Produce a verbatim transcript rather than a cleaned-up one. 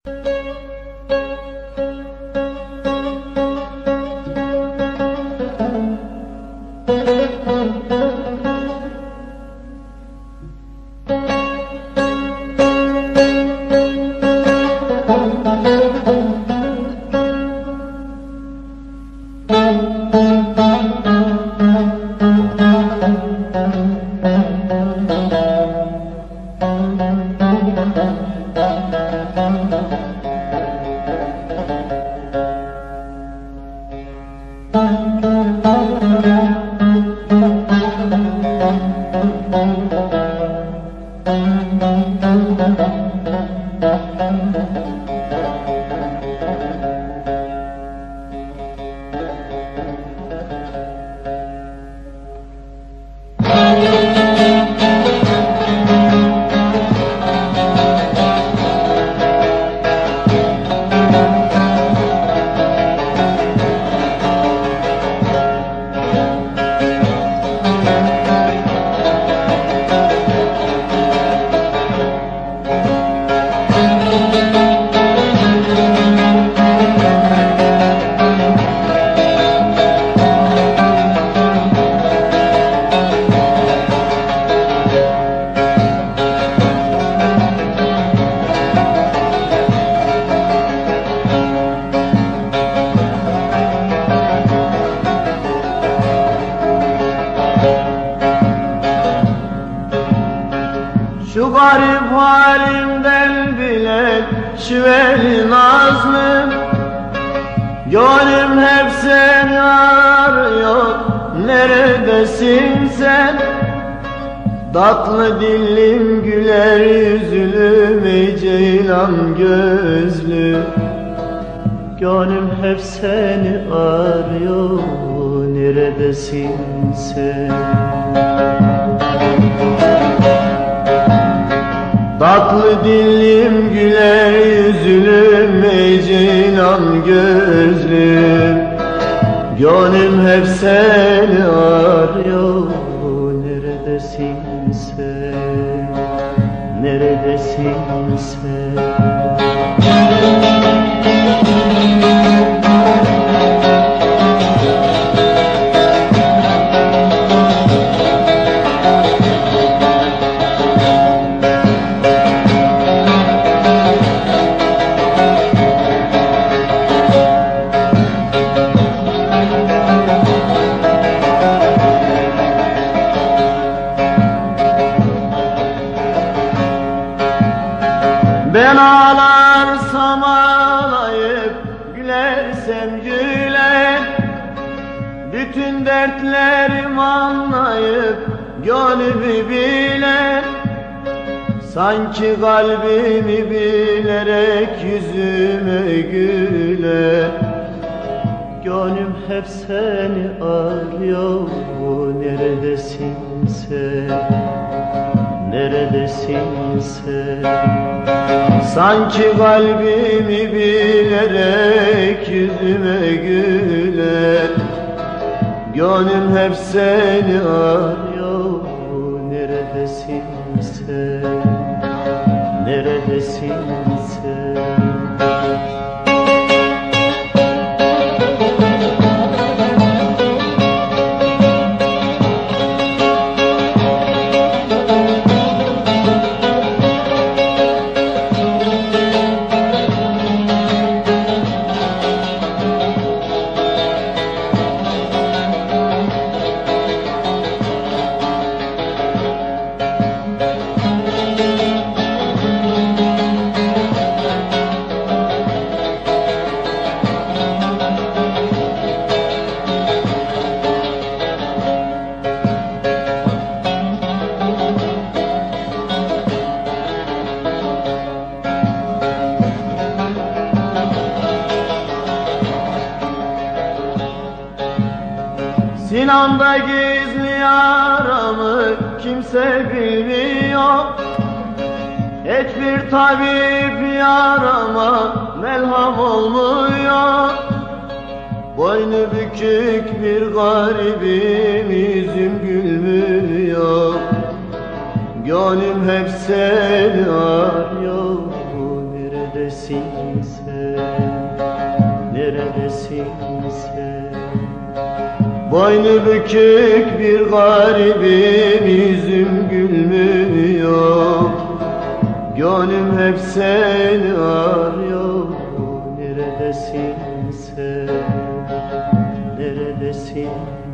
Şu garip halimden bile şiveli nazlım, gönlüm hep seni arıyor, neredesin sen? Tatlı dillim güler yüzlüm, ey ceylan gözlü, gönlüm hep seni arıyor, neredesin sen? Tatlı dillim güler yüzlüm, ey ceylan gözlüm, gönlüm hep seni arıyor, neredesin sen, neredesin sen? Ben ağlarsam ağlayıp, gülersem güler, bütün dertlerimi anlayıp gönlümü biler. Sanki kalbimi bilerek yüzüme güler, gönlüm hep seni arıyor, neredesin sen, neredesin sen? Sanki kalbimi bilerek yüzüme güler, gönlüm hep seni arıyor, neredesin sen, neredesin sen? Sinamda gizli yaramı kimse bilmiyor, hiçbir tabip yarama melham olmuyor. Boynu bükük bir garibim, yüzüm gülmüyor, gönlüm hep seni arıyor, neredesin neredesin sen? Boynu bükük bir garibim, yüzüm gülmüyor. Gönlüm hep seni arıyor. Neredesin sen? Neredesin?